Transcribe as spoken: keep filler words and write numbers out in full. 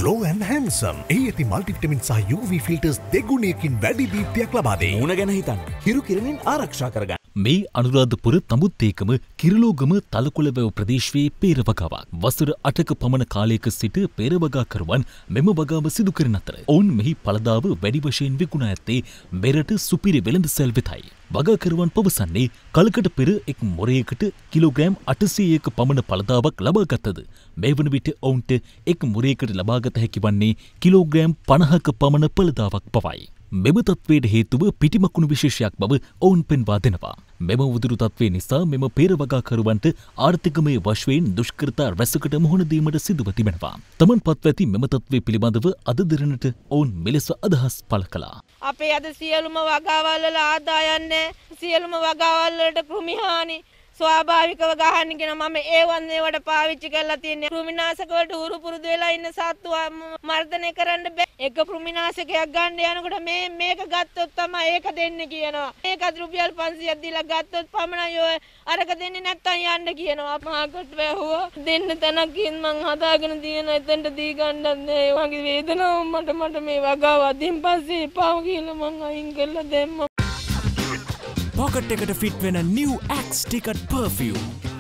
Glow and handsome. ඒ ඇති multivitamin සහ U V filters දෙගුණයකින් වැඩි දීප්තියක් ලබා දෙයි. මුණ ගැන හිතන්න. හිරු කිරණින් ආරක්ෂා කරගන්න. මේ අනුරාධපුර තමුත්තේකම කිරලෝගම තලකොළවැව ප්‍රදේශයේ පේරවගාවක්. වසර අටක පමණ කාලයක සිට පේරවගාකරුවන් මෙම වගාව සිදු කරන අතර ඔවුන් මෙහි පළදාව වැඩි වශයෙන් විකුණා ඇත්තේ මෙරට සුපිරි වෙළඳසැල් වෙතයි. වගාකරුවන් පවසන්නේ කලකට පෙර එක් මොරයකට කිලෝග්‍රෑම් අටසීයක පමණ පළදාවක් ලබාගත්තද මේ වන විට ඔවුන්ට එක් මොරයකට ලබාගත හැකි වන්නේ කිලෝග්‍රෑම් පනහක පමණ පළදාවක් පවයි. මෙම තත්වයට හේතුව පිටිමකුණු විශේෂයක් බව ඔවුන් පෙන්වා දෙනවා. මෙම උදුරු තත්වය නිසා මෙම පේරවගාකරුවන්ට ආර්ථිකමය වශයෙන් දුෂ්කරතා රැසකට මුහුණ දීමට සිදුව තිබෙනවා. තමන් පත්ව ඇති මෙම තත්වය පිළිබඳව අද දිනට ඔවුන් මෙලෙස අදහස් පළ කළා. අපේ අද සියලුම වගාවල් වල ආදායම් නැහැ. සියලුම වගාවල් වලට කෘමි හානි ස්වාභාවිකව ගහන්න කියන මම ඒ වන්නේ වට පාවිච්චි කරලා තියෙන්නේ. කෘමිනාශක වලට උරු පුරුදු වෙලා ඉන්න සත්තු මර්ධනය කරන්න බෑ. එක කෘමිනාශකයක් ගන්න යනකොට මේ මේක ගත්තොත් තමයි ඒක දෙන්නේ කියනවා. මේකත් රුපියල් පන්සියයක් දීලා ගත්තොත් පමණයි ඔය අරක දෙන්නේ නැත්තම් යන්න කියනවා. මාකට වැහුවා දෙන්න තැනකින් මං හදාගෙන තියෙන එතනට දී ගන්නත් නෑ. ඒ වගේ වේදනාව මට මට මේ වගාව අදින් පස්සේ පාව කියලා මං අයින් කරලා දැම්මා. Pocket එකට ෆිට වෙන new Axe Ticket perfume